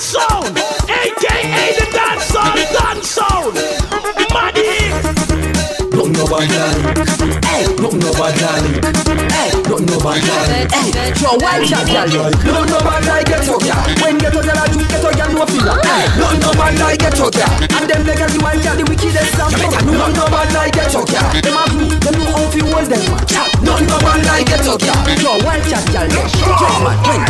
dance sound, aka the dance sound. Money. Don't know about that. Hey, don't know about that. Hey, don't know about that. Hey, your white chat, girl. Don't know about that. Get to ya. When get to ya, you get to ya, no feel. Hey, don't know about that. Get to ya. And them they get the white chat, the wickedest stuff. Don't know about that. Get to ya. Them a blue, them know how to hold them. Don't know about that. Get to ya. Your white chat, girl. Check my drink.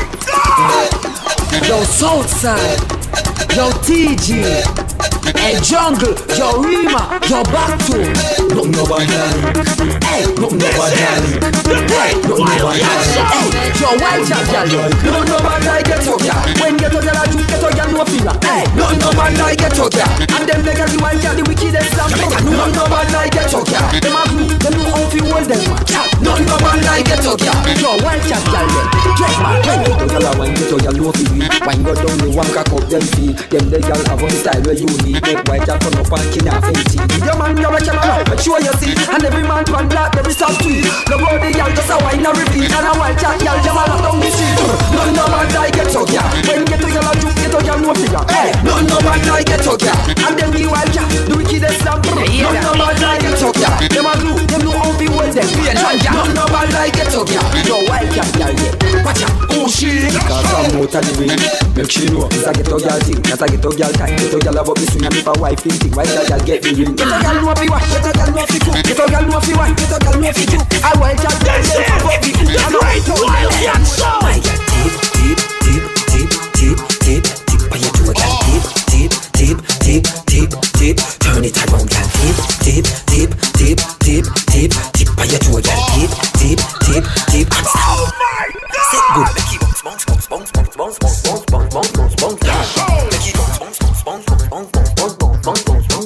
Yo, Southside. Yo, TG. Hey, Jungle, yo, Rima, yo, back to. Don't know about that. Hey, don't know about that. Hey, don't know about that. Hey, yo, white chat, girl. Don't know about that. Get to ya. When get to ya, you get to ya, no feel. Hey, don't know about that. Get to ya. And them they get the white chat, the wickedest stuff. Don't know about that. Get to ya. Them a blue, them know how to hold them. Don't know about that. Get to ya. Yo, white chat, girl. Dress my drink. Don't tell her when get to ya, no feel. When go down, you want to cock them feet. Them they girl have on style where you need. Make white chat turn up and kill her face. Your man you're a camera, make sure you see. And every man pan black, every soft tweet. The body y'all just a wine and repeat. And a white chat y'all just a lock down the street. None no man die get to ya. When get to y'all you get to y'all no figure. Hey, none no man die get to ya. And then the white chat, the wickedest slam. None no man die get to ya. Them a glue, them know how to hold them. None no man die get to ya. Your white chat y'all yeah. Watch out, oh shit. Cause I'm out of the way. Make sure you know, cause I get to y'all thing. Cause I get to y'all time. Get to y'all about me swing and if a wife thinking. Why y'all get me ring? Get a girl know fi what, get a girl know fi cook. Get a girl know fi what, get a girl know fi cook. I want y'all to This is the great Wildcat Sound. My girl deep, deep, deep, deep, deep, deep, deep. Why you do it girl deep, deep, deep, deep, deep, deep. Turn it around girl deep, deep, deep, deep, deep, deep, deep. Why you do it girl deep, deep, deep, deep. Oh my God! Sit good, make it bounce, bounce, bounce, bounce, bounce, bounce, bounce, bounce, bounce, bounce, bounce, bounce. Make it bounce, bounce, bounce, bounce, bounce, bounce, bounce, bounce, bounce, bounce, bounce.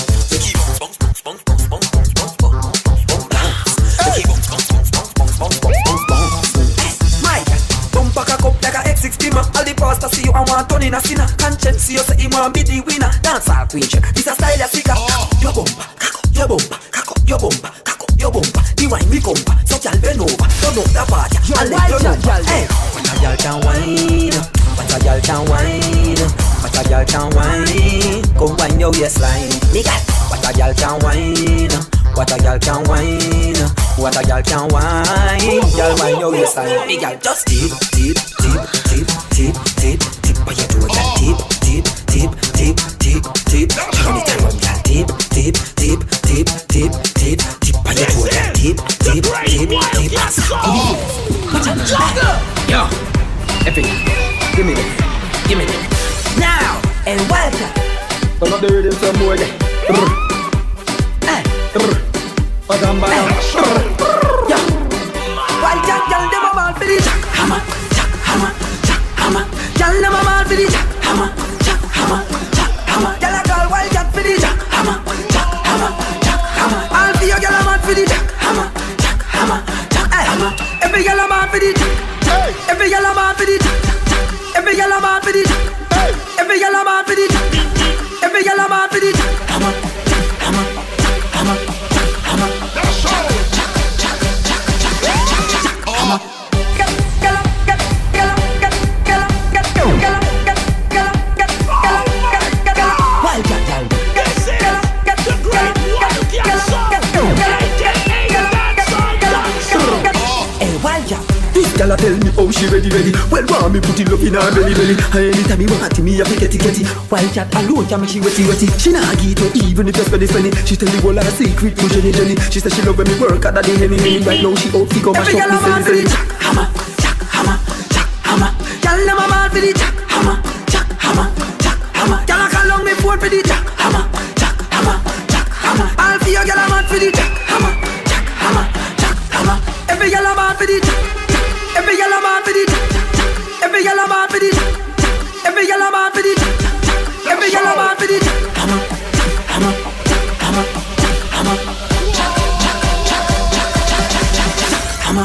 All the pastor see you and want turn in a sinner. Conscience see you say him want be the winner. Dance all queen check. This a style ya figure. Your bumper, cock up your bumper, cock up your bumper, cock up your bumper. The wine we compa, so y'all bend over. Turn up the party, and let you know. Hey, what a y'all can wine, what a y'all can wine, what a y'all can wine. Come wine your waistline, nigga. What a y'all can wine, what a y'all can wine, what a y'all can wine. Y'all wine your waistline, big y'all just deep, deep, deep, deep, deep, deep, deep. But you do it that deep, deep, deep, deep, deep, deep. Turn it around that deep, deep, deep, deep, deep, deep, deep. But you do it that deep, deep, deep, deep. What's up, Jogger? Yo, Epic, give me this, give me this. Now and welcome. Turn up the rhythm some more again. Hey, Bagamba. Yo, while Jack, y'all them a ball for the Jack hammer, Jack hammer, Jack hammer. Y'all them a ball for the Jack hammer, Jack hammer, Jack hammer. Y'all a call while Jack for the Jack hammer, Jack hammer, Jack hammer. All for you y'all a man for the Jack hammer, Jack hammer, Jack hammer. Every y'all a man for the Jack, every y'all a man for the Jack, every y'all a man for the Jack, every y'all a man for the Jack, every y'all a man for the Jack hammer, hammer, hammer, hammer. Y'all tell me how she ready. Well, want me put it up in her belly. And anytime me want it, me have to get it. While chat alone can make she wetty. She nah get it even if you spend it. She tell me all her secret to Jenny. She say she love when me work at the henny. Right now she out to come and shop me selling. Jack hammer, Jack hammer, Jack hammer. Y'all never mad for the Jack hammer, Jack hammer, Jack hammer. Y'all call on me phone for the Jack hammer, Jack hammer, Jack hammer. All for you y'all mad for the Jack hammer, Jack hammer, Jack hammer. Every y'all mad for the Jack. Every yellow man for the Jack, every yellow man for the Jack, every yellow man for the Jack, every yellow man for the Jack. Hammer, hammer, hammer, hammer. Jack, Jack, Jack, Jack, Jack, Jack, Jack, hammer.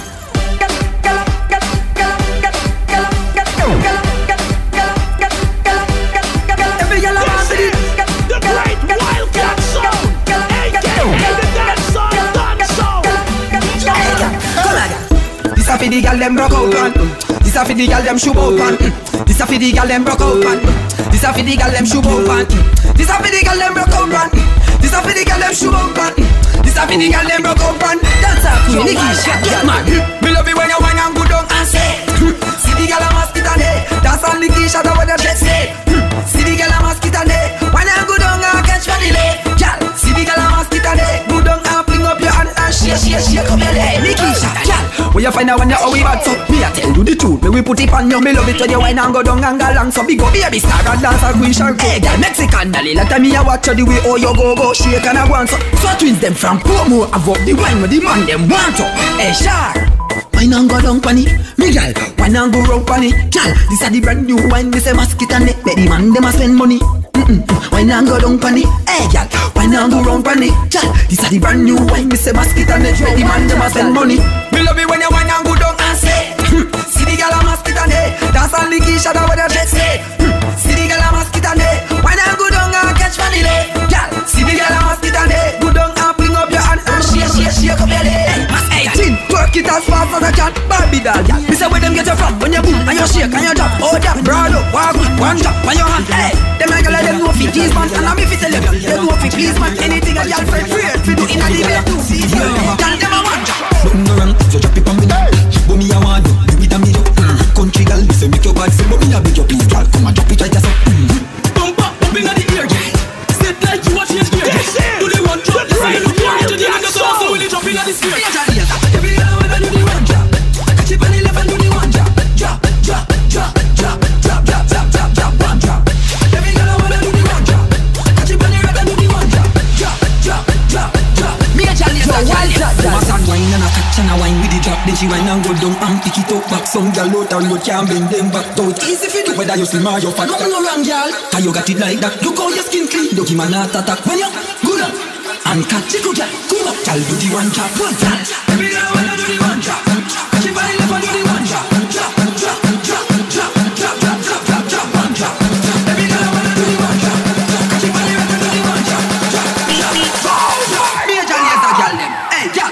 Every yellow man for the Jack, the great Wildcat Sound, aka the dance sound. Come on. This a fi the gal dem broke out on. This a fi the gal dem shoe out on. This a fi the gal dem broke out on. This a fi the gal them shoe bump and this a fi the gal them broke up and this a fi the gal them shoe bump and this a fi the gal them broke up and dance a queen Nikisha get mad. Me love it when you wine and go down and say see the gal a mosquito day. Dance on Nikisha the way the dress say. See the gal a mosquito day. Wine and go down and catch funny lay. Gal, see the gal a mosquito day. Go down and fling up your hand and shake up your leg. Nikisha, gal, when you find out when you how we bad so me a tell you the truth. Me we put it on you. Me love it when you wine and go down and go long. So big go baby star and dance and queen shark. Hey gal, Mexican dolly. Let me a watch you the way how you go shake and a go on. So twins them from Pomo above the wine with the man them want to. Hey shark. Wine and go down pan it, me gal. Wine and go round pan it, gal. This a the brand new wine, me say mosquito net. Make the man dem a spend money. Wine and go down pan it, hey gal. Wine and go round pan it, gal. This a the brand new wine, me say mosquito net. Make the man dem a spend money. Me love it when you wine and go down and say, see the gal a mosquito net. Dance on the key, shut up with the dress say. See the gal a mosquito net. Wine and go down and catch funny lay, gal. See the gal a mosquito net. Go down and fling up your hand and shake up your leg. Work it as fast as I can, Barbie doll. Me say where them get you from? When you boom and you shake and you drop. Oh yeah, broad up, walk with one drop on your hand. Hey, them a girl them know fi tease man, and I'm fi tell you, them know fi please man. Anything a girl friend afraid fi do inna the bed. See you, girl them a one drop. Nothing wrong, so drop it on me now. But me a want you, do it a me do. Country girl, me say make your bad say, but me a beg you please, girl, come and drop it right just up. Bump up inna the ear, girl. Sit like you watch his gear. Do the one drop, the side look down to the other side, so when you drop inna the spear. Then she wine and go down and pick it up back. Some girl out and you can't bend them back. Though it's easy for you whether you slim or you fat. Nothing no wrong, girl, cause you got it like that. Look how your skin clean. Don't give man a heart attack when you good up and catch it good, girl. Come up, girl, do the one drop, one drop. Every girl wanna do the one drop. Catch it by the left and do the one drop. Drop, drop, drop, drop, drop, drop, drop, drop, drop, one drop. Every girl wanna do the one drop. Catch it by the left and do the one drop. Drop, drop. Me a Johnny as a girl them. Hey, girl.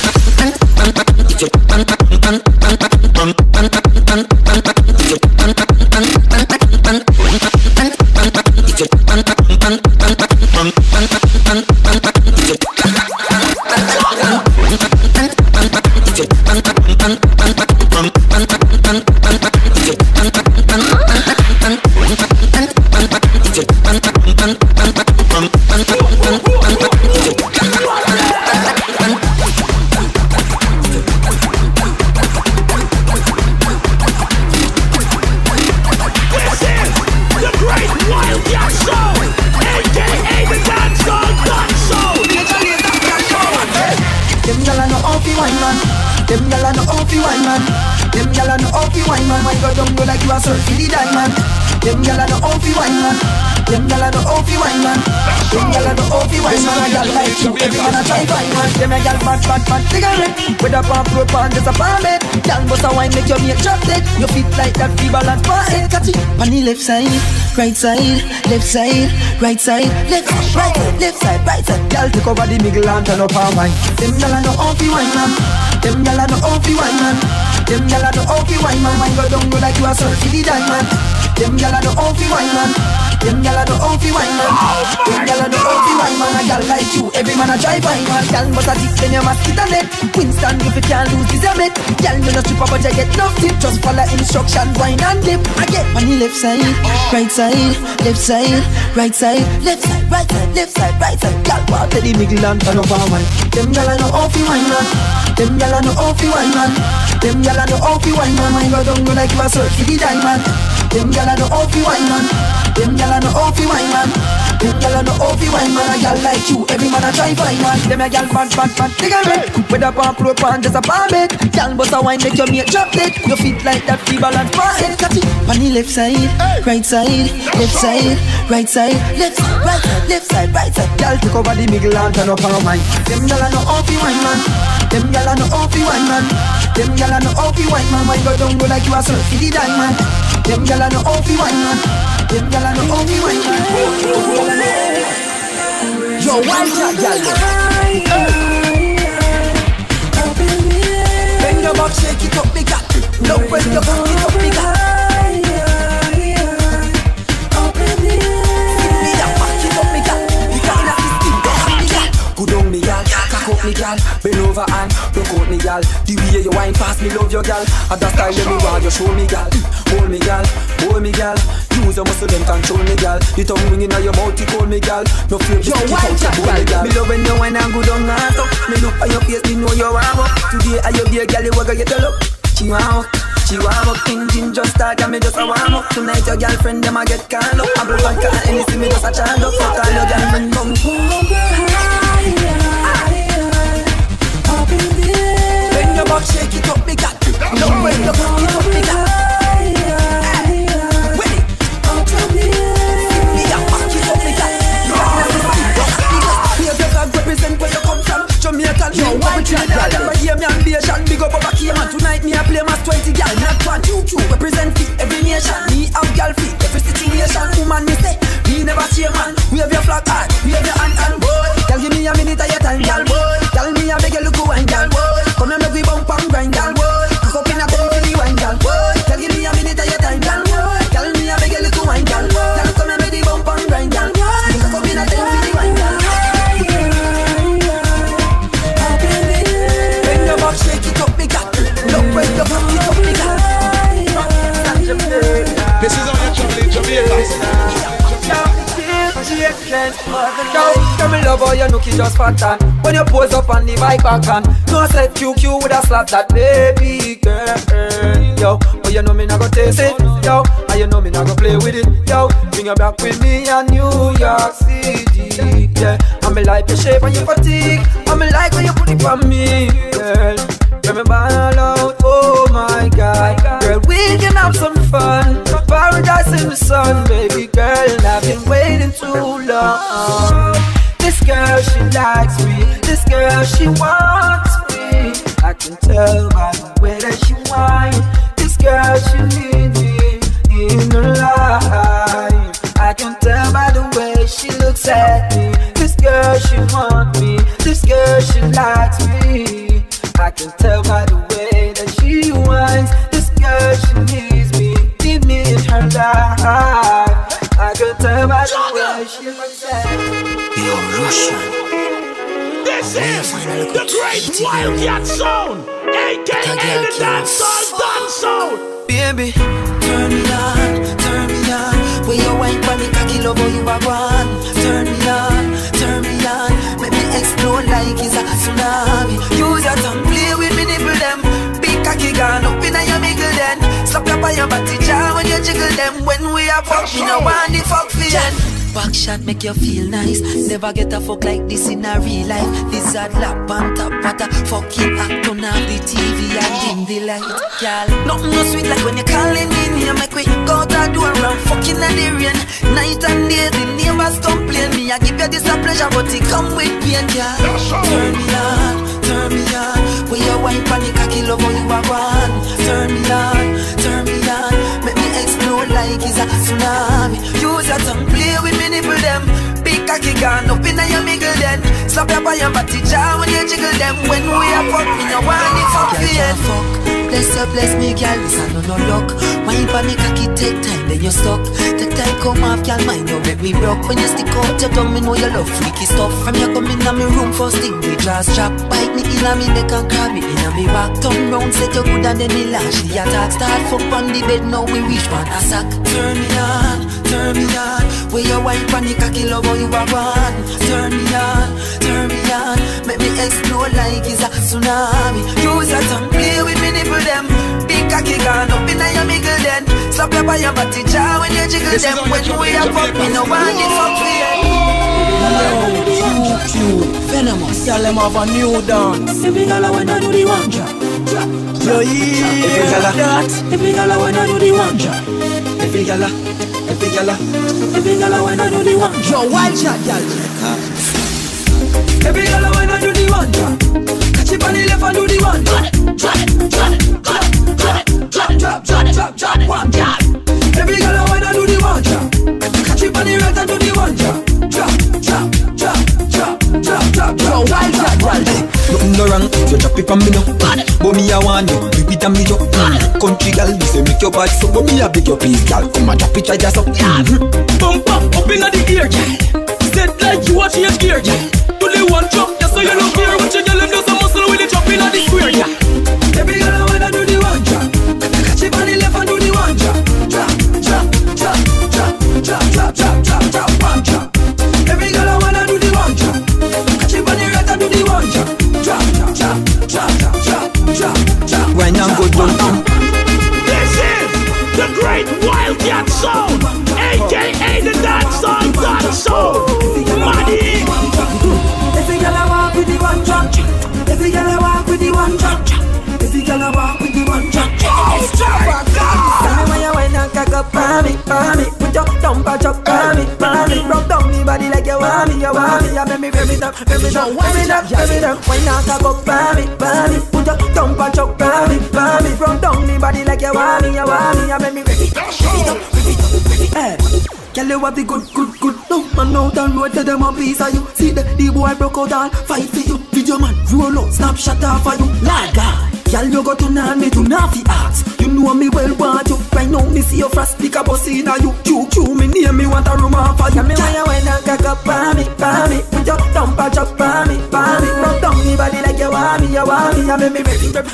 Them gyal no off wine man. Them gyal no off wine man. Them gyal no off wine man. A gyal like you, every man a try find man. Them a gyal bad cigarette with a pump rope and just a palm head. Gyal bust a wine make your mate drop dead. You fit like that feeble and part head. Catch it on the left side, right side, left side, right side, left side, right side, left side, right side. Gyal take over the middle and turn up her wine. Them gyal no off wine man. Them gyal no off wine man. Them gyal no off wine man. Wine go down go like you a surf the diamond. Them gyal no off wine man. Them gyal no off wine man. Them gyal no off wine man. A gyal like you, every man a try find man. Gyal must a tip then you must get a net. Winston if you can't lose this a bet. Gyal you no strip up but you get no tip. Just follow instruction, wine and dip. I get on the left side, right side, left side, right side, left side, right side, left side, right side. Gyal walk to the middle and turn up her wine. Them gyal no off wine man. Them gyal no off wine man. Them gyal no off wine man. Wine go down go like you a search for the diamond. Them gyal no off wine man. Them gyal no off wine man. Them gyal no off wine man. A gyal like you, every man a try find man. Them a gyal bad cigarette with a pump rope and just a palm head. Gyal bust a wine make your mate drop dead. You fit like that feeble and part head. Catch it on the left side, right side, left side, right side, left side, right side, left side, right side. Gyal take over the middle and turn up her wine. Them gyal no off wine man. Them gyal no off wine man. Them gyal no off wine man. Wine go down go like you a surf for the diamond. Them gyal no off wine man. Them gyal no off wine man. Yo, wine shot gyal. Bend your back, shake it up, big up. Love when you back it up, big up. gal, bend over and broke out me gal. The way you wine fast, me love your gal. And that style let me want you show me gal. Hold me gal, hold me gal. Use your muscle and control me gal. The tongue ring in your mouth, you call me gal. No fear, just keep out your body gal. Me love when you wine and good on ass up. Me look at your face, me know you warm up. Today I you be a gal, you wanna get a look. She warm up, engine just start and me just a warm up. Tonight your girlfriend them a get called up. I blow and call anything me just a charge up. Fuck all your girlfriend come up in there. Bend your back, shake it up, me cat. No, bend your back, it up, me cat. Wait, up in there. Me a back it up, me cat. Here you can represent where you come from. Jamaican, yo, why you got them right here? Me ambition, big up over here, man. Tonight me a play my 20 gal, not one, two. Represent fit every nation. Me have gal fit every situation. Woman, me say, me never share man. We have your flag hard, we have your hand, boy. Gal, give me a minute of your time, gal, boy. Gal, me a beg you look wine, gal, boy. Come and make we bump and grind, gal, boy. Cook up in a tent for the wine, gal, boy. Gal, give me a minute of your time, gal, boy. Gal, me a beg you look wine, gal, boy. Gal, come and make the bump and grind, gal, boy. Cook up in a tent for the wine, gal, boy. Shake it up, me cat. Look where you fuck it up, me cat. This is how you travel in Jamaica. Yo, me love how you look, you just fat and when you pose up on the bike back and no say QQ with a slap that baby girl. Yo, but you know me not go taste it. Yo, and you know me not go play with it. Yo, bring you back with me in New York City. Yeah, and me like your shape and your fatigue. And me like when you put it on me, girl. Remember all out, oh my God. Girl, we can have some fun. Paradise in the sun, baby girl. I've been waiting too long. This girl, she likes me. This girl, she wants me. I can tell by the way that she whine. This girl, she needs me in her life. I can tell by the way she looks at me. This girl, she wants me. This girl, she likes me. I can tell by the way that she whines. This girl, she needs me in her life. I can tell by the way she looks at me. Yo, Russian. This is the Great Wildcat Sound, a.k.a. the dancehall sound. Baby, turn me on. When you wine for me, cocky love how you are one. Turn me on. Make me explode like it's a tsunami. Use your tongue, play with me, nibble them. Big cocky gone up in your middle then. Slap up on your body jar when you jiggle them. When we are fuck, you know want the fuck for them. Back shot make you feel nice. Never get a fuck like this in a real life. This a lap on top, what a fucking act. Turn off the TV and dim the light, girl. Nothing no sweet like when you calling me here. Make we go to do around fucking in the rain. Night and day, the neighbors complain. Me I give you this a pleasure, but it come with pain, girl. Turn me on. When you wine for me, cocky love how you are one. Turn me on. Make me explode like it's a tsunami. Use your tongue, play with me, nibble them. Big cocky gone up in your middle then. Slap your by your body jar when you jiggle them. When we are fuck, me no want the fuck for you. Bless me, girl, this a no luck. Wine for me, cocky take time, then you stuck. Take time come off, girl, mind you make me broke. When you stick out your tongue, me know you love freaky stuff. From you come in my room, first thing we just drop. Bite me in me neck and grab me in me back. Turn round, set you good and then me lash the attack. Start fuck on the bed, now we reach one a sack. Turn me on. When you wine for me, cocky love how you are one. Turn me on. Make me explode like it's a tsunami. Use your tongue, play with me, nibble them. Big cocky gone up in your middle then. Slap your by your body jar when you jiggle them. When we are fuck, me no want it fuck for you. Venomous. Y'all them have a new dance. Every girl when I do the one drop. Yo, yeah. Every girl when I do the one drop. Every girl when I do the one drop. Yo, wild shot, y'all. Every girl when I do the one drop. Catch it on the left and do the one drop. Drop, one drop. Every girl when I do the one drop. Catch it on the right and do the one drop. Drop. Yo, wild shot, wild. Nothing no wrong, you drop it from me now. But me I want you, you beat me up. Country girl, you say make your body so. But me I beg your please, girl, come and drop it right just up. Bump up inna the ear, girl. Set like you watch your gear, girl. Do the one drop, just so you don't care what you girl them do so. dump a chuck for me. Rub down me body like you want me. You make me rev it up. Why not cock up for me? Put your dump a chuck for me. Rub down me body like you want me. You make me rev it up. Hey, girl, you have the good. No man out and road to them a piece of you. See the boy broke out and fight for you. Video man roll out, snapshot off for you. Laga. Girl, you go to nan me to nafi ass. You know me well want you. Right now me see your frost pick a bus in a you. QQ me near me want a room off for you. Me when you went and cock up for me. Put your dump a chop for me. Rub down me body like you want me. You make me rev it.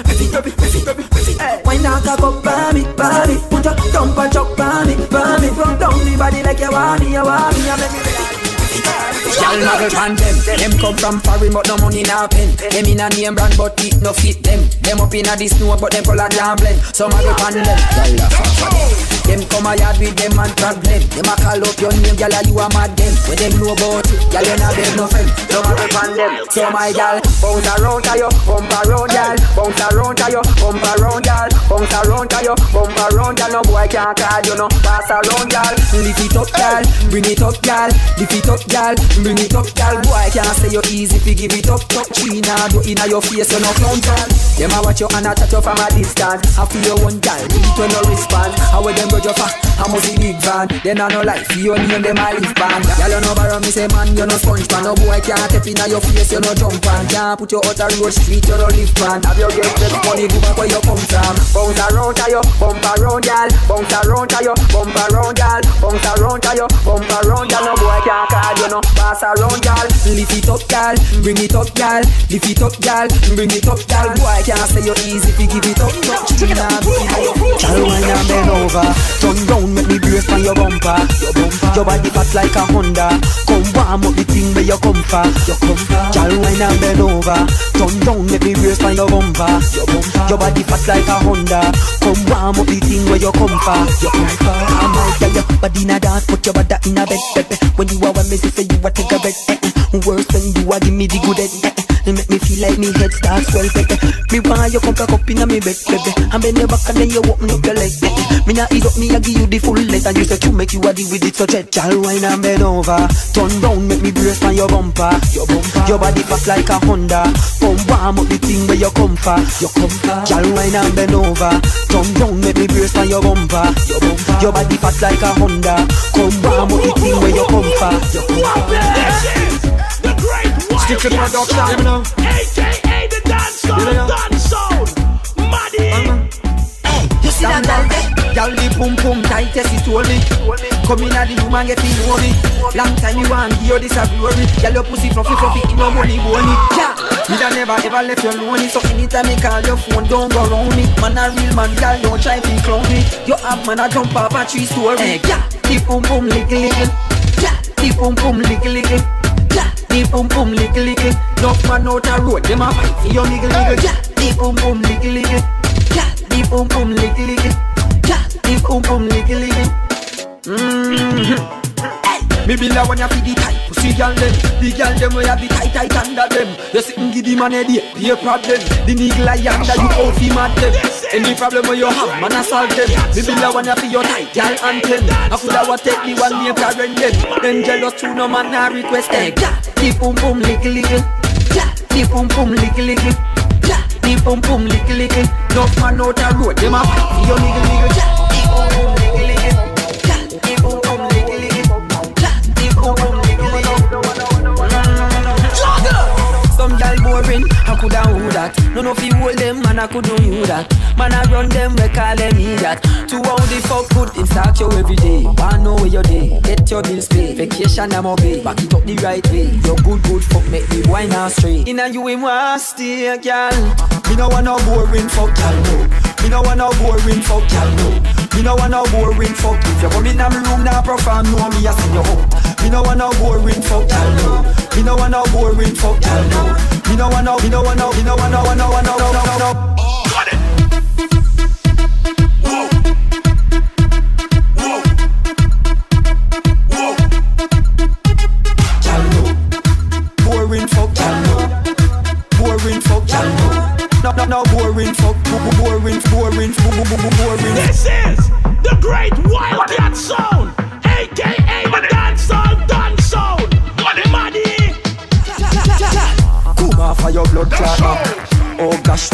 Why not cock up for me? Put your dump a chop for me. Rub down me body like you want me. You make me rev it. Y'all muggle pan them come from foreign but no money na pen. Them in a name brand but it no fit them. Them up in a the snow but them color can't blend. So muggle pan them, y'all a fuck for them. Them come a yard with them and problem. Them a call up your name, y'all you a mad them. When them know about it, y'all you not beg no friend. So muggle pan them. So my y'all bounce around to you, bump around y'all. Bounce around to you, bump around y'all. Bounce around to you, bump around y'all. No boy can't call you no. Pass around y'all. Lift it up y'all, bring it up y'all. Lift it up y'all. Bring it up, girl. Boy, can't say you easy if you give it up. Touch China, do inna your face, you no clown girl. Them a watch you and a chat you from a distance. I feel you one girl, do it when no response. How with them go you fat, how much the big van? Then I no life, you name them a live band. Girl, you no borrow me say man, you no sponge man. No boy can't step inna your face, you no jump on. Can't put you out a road street, you no live man. Have you get the money, go back where you come from. Bounce around to you, bump around y'all. Bounce around to you, bump around y'all. Bounce around to you, bump around y'all. No boy can't call you no. Pass around y'all, lift it up y'all, bring it up y'all, lift it up y'all, bring it up y'all. Boy can't say you easy if you give it up. Check it out, y'all wine and bend over, turn round make me brace on your bumper. Your body fat like a Honda. Come warm up the thing where you come from. Y'all wine and bend over, turn round make me brace on your bumper. Your body fat like a Honda. Come warm up the thing where you come from. I'm like your body in a dance, put your body in a bed. When you are with me, say you are take a bed. Worse when you are give me the good head. You make me feel like me head starts swell, baby. Me want you come back up in a me bed, baby. And bend your back and then you open up your leg, baby. Me not ease up me, I give you the full leg. And you say to make you a deal with it, so jet. Y'all wine and bend over, turn round, make me brace on your bumper. Your body fat like a Honda. Come warm up the thing where you come from. Y'all wine and bend over, turn round, make me brace on your bumper. Your body fat like a Honda. Come warm up the thing where you come from. The great Wildcat Sound, a.k.a. the dancehall, Maddie. Hey, you see that girl there? Girl, the pum pum tight, yes, it told me. Come in at the room and get in money. Long time you want give you this a glory. Girl, your pussy fluffy, in no money, bony. Yeah, me da never ever left you lonely. So anytime me call your phone, don't go round me. Man a real man, girl, don't try to clown me. You have man a jump up a 3-story. Hey, yeah, the pum pum licky. Yeah, the pum pum licky. The boom boom licky. Enough man out a road, them a fight for your niggle. Yeah, the boom boom licky. Yeah, the boom boom licky. Yeah, the boom boom licky. Hey, me build a one ya fi the tight pussy girl them. The girl them where ya be tight under them. You sitting give the man a day, be a problem. The niggle a yonder, you out fi mad them. Any problem where you have, man a solve them. Me build a one ya fi your tight girl anthem. I coulda what take the one me parent them. Them jealous too, no man a request them. Yeah, the boom boom licky. Yeah, the boom boom licky. Yeah, the boom boom licky. Enough man out a road, them a fight for your niggle. Yeah, the boom boom licky. Yeah, the boom boom licky. Yeah, the boom boom licky. Some gal boring, I coulda who that. None of you hold them, man I couldn't you that. Man I run them, we call them idiot. To how the fuck good, it start you every day. Wanna know where you day, get your bills paid. Vacation I'm obey, back it up the right way. Your good fuck make me wine and straight. Inna you him want stay, gal. Me no want no boring fuck, gal no. Me no want no boring fuck, gal no. Me no want no boring fuck. If you come in my room now perform, know me I send you home. Me no want no boring fuck, gal no. Me no want no boring fuck, gal no. Me no want no. Got it. Boring fuck, gal no. Boring fuck, gal no. No boring fuck, boring. This is the great Wildcat Sound, a.k.a.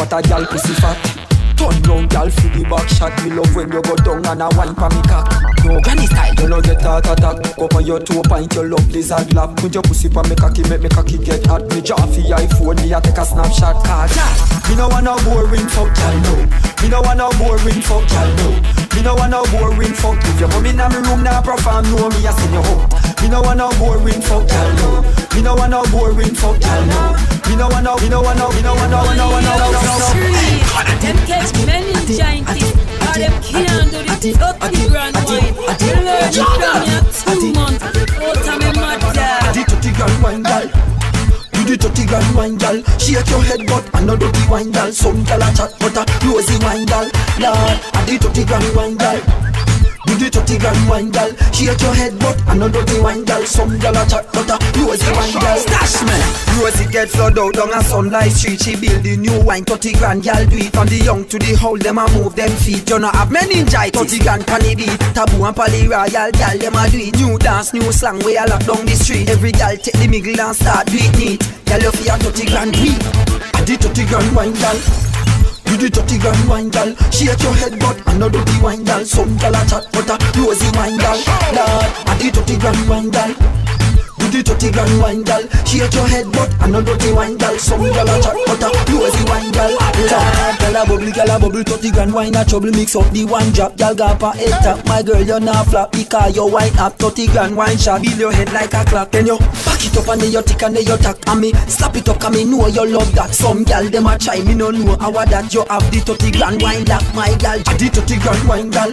but a gal pussy fat. Turn round, gal, for the back shot. Me love when you go down and a wine pa me cock. No granny style, you no get heart attack. Go on your 2 pint, your love lizard lap. Put your pussy pa me cocky, make me cocky get hot. Me jaw for your iPhone, me a take a snapshot card. Me no want no boring fuck, gal, no. Me no want no boring fuck, gal, no. Me no want no boring fuck. If your mum in my room now perform, no me a send you home. Me no want no boring fuck, gal, no. Me no want no boring fuck, gal, no. Me no want no, me no want no, me no want no, me no want no, me no want no. Them catch meningitis, or them can't do the 30 grand wine. You learn it from your 2 months, out of me mother. The 30 grand wine, gal. Do the 30 grand wine, gal. Shake your head, but I no dirty wine, gal. Some gal a chat, but a rosy wine, gal. Lord, the 30 grand wine, gal. Do the 30 grand wine, gal. Shake your head, but I no dirty wine, gal. Some gal a chat, but a rosy wine, gal. Stash man, Rosie get flood out down a Sunlight Street. She build the new wine, 30 grand, gal. Do it from the young to the old, them a move them feet. You know have meningitis, 30 grand pan the beat. Taboo and Pally Royal, gal, them a do it. New dance, new slang, we a lock down the street. Every gal take the middle and start do it neat. Gal, you feel 30 grand week. I did 30 grand wine, gal. You the 30 grand wine, gal. Shake your head, but I no dirty wine, gal. Some gal a chat, but a rosy wine, gal. Lord, I the 30 grand wine, gal. You the 30 grand wine, gal. Shake your head, but I no dirty wine, gal. Some gal a chat, but a rosy wine, gal. Lord, gal a bubble, 30 grand wine a trouble. Mix up the wine drop, gal got a head tap. My girl, you not flap because your wine up. 30 grand wine shot, build your head like a clock. Then you back it up and then you tick and then you tack. And me slap it up, cause me know you love that. Some gal them a try, me no know how that. You have the 30 grand wine lock, my gal. The 30 grand wine, gal.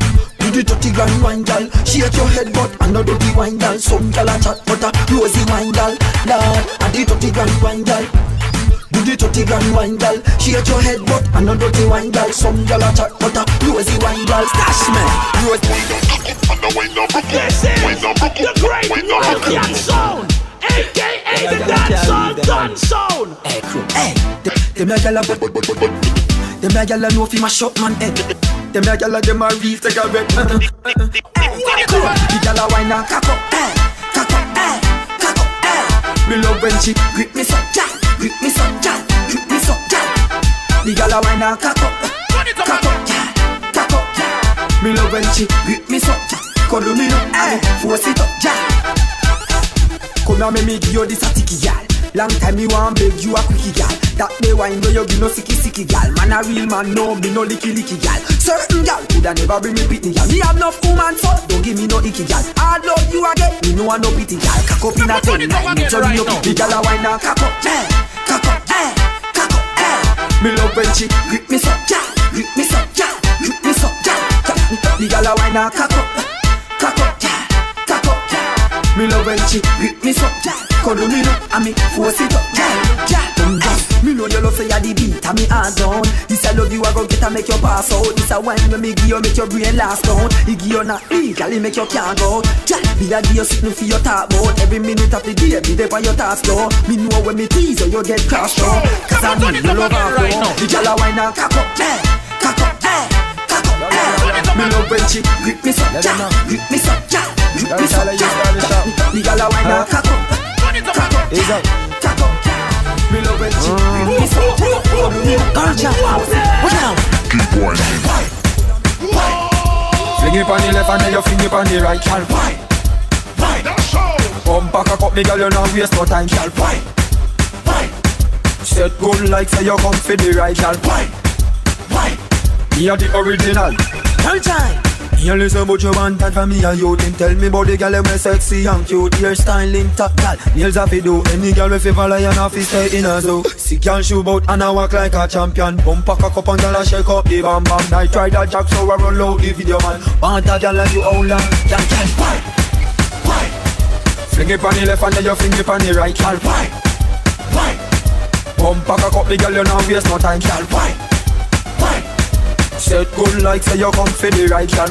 Do the 30 grand wine, gal. Shake your head, but I no dirty wine, gal. Some gal a chat, but a rosy wine, gal. Lord, I the 30 grand wine, gal. Do the 30 grand wine, gal. Shake your head, but I no dirty wine, gal. Some gal a chat, but a rosy wine, gal. Stash man, rosy. This is the great Rockian sound, a.k.a. the dancehall done sound. Hey, them a gal a them a gal a know fi mash up man head. Them a gal a them a real cigarette. The gal a wine and cock up, cock up, cock up. Me love when she grip me so, ja, grip me so, ja, grip me so, ja. The gal a wine and cock up, cock up, ja, cock up, ja. Me love when she grip me so, ja. Cuddle me up, force it up, ja. Come here, me give you this a ticky gal. Long time me want beg you a quickie gal. That day wine do you give no sicky gal. Man a real man, no me no licky gal. Certain gal coulda never bring me pitty gal. Me have enough woman so don't give me no icky gal. I love you again, me no want no pitty gal. Cock up in a 10 line, me turn you up. The gal a wine and cock up, cock up, cock up. Me love when she grip me so, ja, grip me so, ja, grip me so, ja. The gal a wine and cock up, cock up, cock up. Me love when she grip me so, ja. Cuddle me up and me force it up, ja. Me know you love say ya the beat and me hands down. This I love you I go get and make you pass out. This a wine when me give you make your brain last down. He give you not legal, he make you can't go. Ja, me a give you something for your talk about. Every minute of the day, be there for your task though. Me know when me tease you, you get crashed though. Cause I know you love her right now. The gal a wine and cock up, cock up, cock up. Me love when she grip me so, ja, grip me so, ja, grip me so, ja. The gal a wine and cock up, cock up, cock up. Me love when she grip me so, ja. What now? Keep whining. Fling it on the left and then you fling it on the right, gal. Come back up, me gal, you not waste no time, gal. Set good like say you come for the right, gal. Me are the original. All time. You listen about your man that from me and you. Them tell me about the gal them sexy and cute. Hairstyling top gal, nails have to do. Any gal with favor lion have to stay in a zoo. See gal shoe bout and I walk like a champion. Bump pack a cup and gal a shake up the bam bam. I try that jack so I run low the video man. Want a gal like you all long, gal. Fling it on the left and then you fling it on the right, gal. Bump pack a cup the gal you not waste no time, gal. Set good like say you come for the right, gal.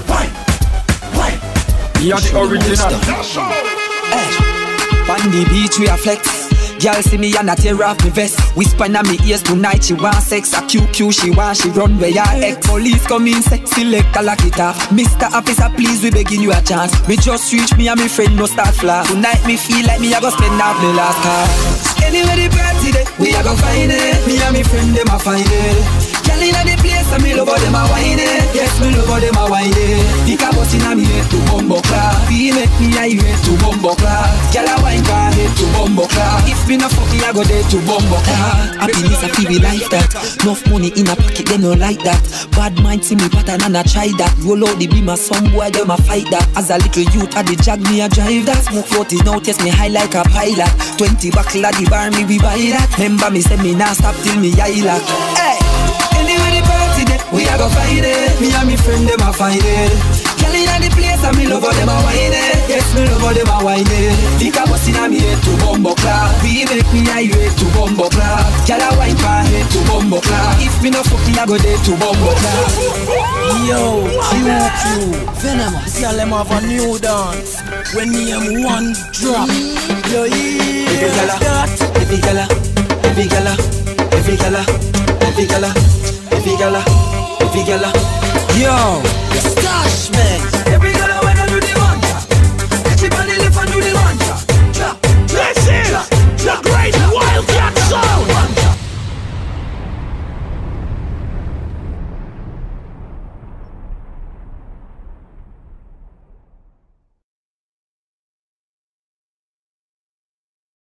Me are the original. On the beach we a flex. Girl see me and I tear off me vest. Whisper in me ears tonight. She want sex, a QQ she want. She run where your ex. Police come in, say select a lock it off. Mr. Officer, please we begging you a chance. Me just reach me and me friend no start flash. Tonight me feel like me I go spend out the last car. Anyway the party day, we a go find it. Me and me friend them a find it. Girl inna the place and me love how them a whine it. Yes, me love how them a whine it. Pick a bus inna me head to bumbo class. He make me irate to bumbo class. Girl a whine from head to bumbo class. If me no fuck me, I go there to bumbo class. Happiness a feel like that. Enough money in a pocket, they no like that. Bad mind see me pattern and I try that. Roll out the beam of some boy, them a fight that. As a little youth, I the jag me a drive that. Smoke 40 now test me high like a pilot. 20 buckle at the bar, me we buy that. Remember me say me nah stop till me high like. Hey. Anyway the party day, we a go find it. Me and me friend them a find it. Girl inna the place and me love how them a whine it. Yes, me love how them a whine it. Think I bust inna me head to bumbo class. We make me irate to bumbo class. Girl a whine from head to bumbo class. If me no fuck me, I go there to bumbo class. Yo, QQ, Venomous. Y'all them have a new dance. When me am one drop. Yo, every gala, every gala, every gala, every gala, every gala, every gala, every gala. Yo, Stash man.